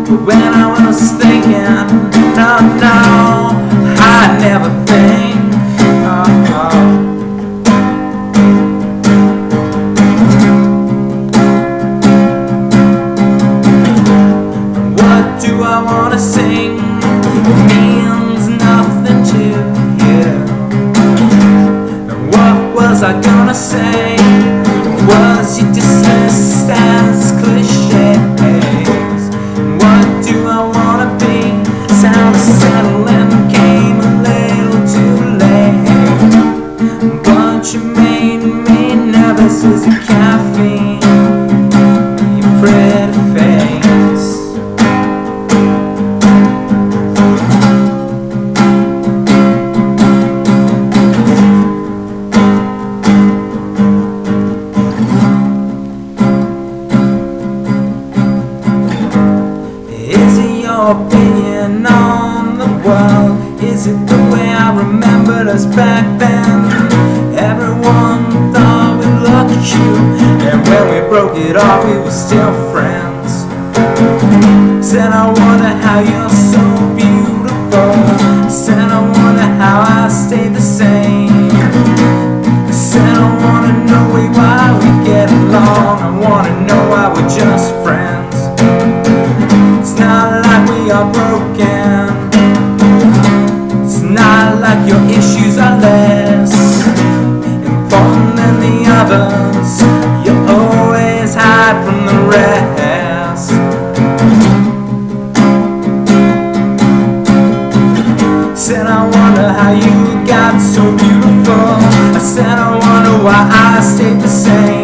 But when I was thinking, no, no, I never think. What do I want to sing? It means nothing to you. And what was I gonna say? Was you dismissed as cliches? What do I wanna be? Sound settling came a little too late. But you made me nervous as your caffeine, your pretty face. Opinion on the world, is it the way I remembered us back then? Everyone thought we looked cute, and when we broke it off we were still friends. Said I wonder how you're so beautiful. Said I wonder how I stayed the same. Said I wanna know why we get along. I wanna know why we're just friends. It's not like we are broken. It's not like your issues are less important than the others. You always hide from the rest. Said I wonder how you got so beautiful. I said I wonder why I stayed the same.